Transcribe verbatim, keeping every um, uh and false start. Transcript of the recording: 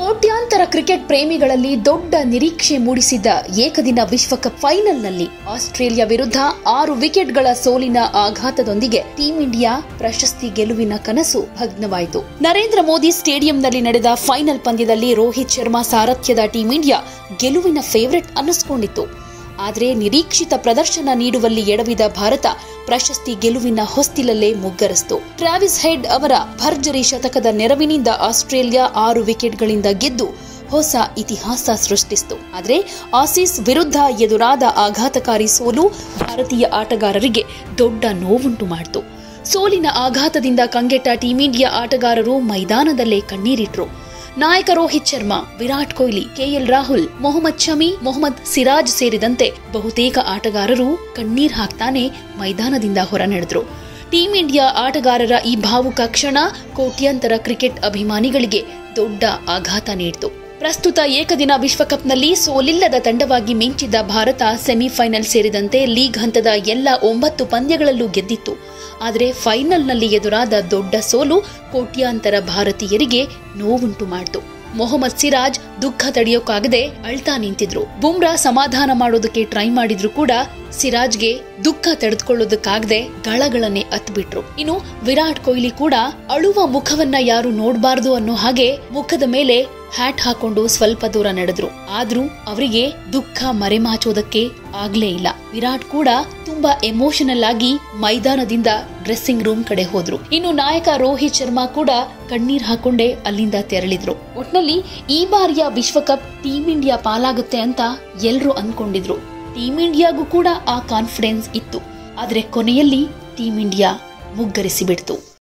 ಕೋಟ್ಯಾಂತರ ಕ್ರಿಕೆಟ್ ಪ್ರೇಮಿಗಳಲ್ಲಿ ದೊಡ್ಡ ನಿರೀಕ್ಷೆ ಮೂಡಿಸಿದ್ದ ಏಕದಿನ ವಿಶ್ವಕಪ್ ಫೈನಲ್ನಲ್ಲಿ ಆಸ್ಟ್ರೇಲಿಯಾ ವಿರುದ್ಧ ಆರು ವಿಕೆಟ್ಗಳ ಸೋಲಿನ ಆಘಾತದೊಂದಿಗೆ ಟೀಂ ಇಂಡಿಯಾ ಪ್ರಶಸ್ತಿ ಗೆಲುವಿನ ಕನಸು ಭಗ್ನವಾಯಿತು. ನರೇಂದ್ರ ಮೋದಿ ಸ್ಟೇಡಿಯಂನಲ್ಲಿ ನಡೆದ ಫೈನಲ್ ಪಂದ್ಯದಲ್ಲಿ ರೋಹಿತ್ ಶರ್ಮಾ ಸಾರಥ್ಯದ ಟೀಂ ಇಂಡಿಯಾ ಗೆಲುವಿನ ಫೇವರಿಟ್ ಅನ್ನಿಸಿಕೊಂಡಿತ್ತು. ಆದರೆ ನಿರೀಕ್ಷಿತ ಪ್ರದರ್ಶನ ನೀಡುವಲ್ಲಿ ಎಡವಿದ ಭಾರತ ಪ್ರಶಸ್ತಿ ಗೆಲುವಿನ ಹೊಸ್ತಿಲಲ್ಲೇ ಮುಗ್ಗರಿಸಿತು. ಟ್ರಾವಿಸ್ ಹೆಡ್ ಅವರ ಭರ್ಜರಿ ಶತಕದ ನೆರವಿನಿಂದ ಆಸ್ಟ್ರೇಲಿಯಾ ಆರು ವಿಕೆಟ್ಗಳಿಂದ ಗೆದ್ದು ಹೊಸ ಇತಿಹಾಸ ಸೃಷ್ಟಿಸಿತು. ಆದರೆ ಆಸೀಸ್ ವಿರುದ್ಧ ಎದುರಾದ ಆಘಾತಕಾರಿ ಸೋಲು ಭಾರತೀಯ ಆಟಗಾರರಿಗೆ ದೊಡ್ಡ ನೋವುಂಟು ಮಾಡಿತು. ಸೋಲಿನ ಆಘಾತದಿಂದ ಕಂಗೆಟ್ಟ ಟೀಂ ಇಂಡಿಯಾ ಆಟಗಾರರು ಮೈದಾನದಲ್ಲೇ ಕಣ್ಣೀರಿಟ್ರು. ನಾಯಕ ರೋಹಿತ್ ಶರ್ಮಾ, ವಿರಾಟ್ ಕೊಹ್ಲಿ, ಕೆಎಲ್ ರಾಹುಲ್, ಮೊಹಮ್ಮದ್ ಶಮಿ, ಮೊಹಮ್ಮದ್ ಸಿರಾಜ್ ಸೇರಿದಂತೆ ಬಹುತೇಕ ಆಟಗಾರರು ಕಣ್ಣೀರ್ ಹಾಕ್ತಾನೆ ಮೈದಾನದಿಂದ ಹೊರ ನಡೆದ್ರು. ಟೀಂ ಇಂಡಿಯಾ ಆಟಗಾರರ ಈ ಭಾವುಕ ಕ್ಷಣ ಕೋಟ್ಯಾಂತರ ಕ್ರಿಕೆಟ್ ಅಭಿಮಾನಿಗಳಿಗೆ ದೊಡ್ಡ ಆಘಾತ ನೀಡಿತು. ಪ್ರಸ್ತುತ ಏಕದಿನ ವಿಶ್ವಕಪ್ನಲ್ಲಿ ಸೋಲಿಲ್ಲದ ತಂಡವಾಗಿ ಮಿಂಚಿದ್ದ ಭಾರತ ಸೆಮಿಫೈನಲ್ ಸೇರಿದಂತೆ ಲೀಗ್ ಹಂತದ ಎಲ್ಲ ಒಂಬತ್ತು ಪಂದ್ಯಗಳಲ್ಲೂ ಗೆದ್ದಿತ್ತು. ಆದರೆ ಫೈನಲ್ನಲ್ಲಿ ಎದುರಾದ ದೊಡ್ಡ ಸೋಲು ಕೋಟ್ಯಾಂತರ ಭಾರತೀಯರಿಗೆ ನೋವುಂಟು ಮಾಡಿತು. ಮೊಹಮ್ಮದ್ ಸಿರಾಜ್ ದುಃಖ ತಡೆಯೋಕ್ಕಾಗದೆ ಅಳ್ತಾ ನಿಂತಿದ್ರು. ಬುಮ್ರಾ ಸಮಾಧಾನ ಮಾಡೋದಕ್ಕೆ ಟ್ರೈ ಮಾಡಿದ್ರು ಕೂಡ ಸಿರಾಜ್ಗೆ ದುಃಖ ತಡೆದುಕೊಳ್ಳೋದಕ್ಕಾಗದೆ ಗಳಗಳನ್ನೇ ಅತ್ಬಿಟ್ರು. ಇನ್ನು ವಿರಾಟ್ ಕೊಹ್ಲಿ ಕೂಡ ಅಳುವ ಮುಖವನ್ನ ಯಾರು ನೋಡಬಾರದು ಅನ್ನೋ ಹಾಗೆ ಮುಖದ ಮೇಲೆ ಹ್ಯಾಟ್ ಹಾಕೊಂಡು ಸ್ವಲ್ಪ ದೂರ ನಡೆದ್ರು. ಆದ್ರೂ ಅವರಿಗೆ ದುಃಖ ಮರೆಮಾಚೋದಕ್ಕೆ ಆಗ್ಲೇ ಇಲ್ಲ. ವಿರಾಟ್ ಕೂಡ ತುಂಬಾ ಎಮೋಷನಲ್ ಆಗಿ ಮೈದಾನದಿಂದ ಡ್ರೆಸ್ಸಿಂಗ್ ರೂಮ್ ಕಡೆ ಹೋದ್ರು. ಇನ್ನು ನಾಯಕ ರೋಹಿತ್ ಶರ್ಮಾ ಕೂಡ ಕಣ್ಣೀರ್ ಹಾಕೊಂಡೇ ಅಲ್ಲಿಂದ ತೆರಳಿದ್ರು. ಒಟ್ನಲ್ಲಿ ಈ ಬಾರಿಯ ವಿಶ್ವಕಪ್ ಟೀಂ ಇಂಡಿಯಾ ಪಾಲಾಗುತ್ತೆ ಅಂತ ಎಲ್ರು ಅನ್ಕೊಂಡಿದ್ರು. ಟೀಂ ಇಂಡಿಯಾಗೂ ಕೂಡ ಆ ಕಾನ್ಫಿಡೆನ್ಸ್ ಇತ್ತು. ಆದ್ರೆ ಕೊನೆಯಲ್ಲಿ ಟೀಂ ಇಂಡಿಯಾ ಮುಗ್ಗರಿಸಿ ಬಿಡ್ತು.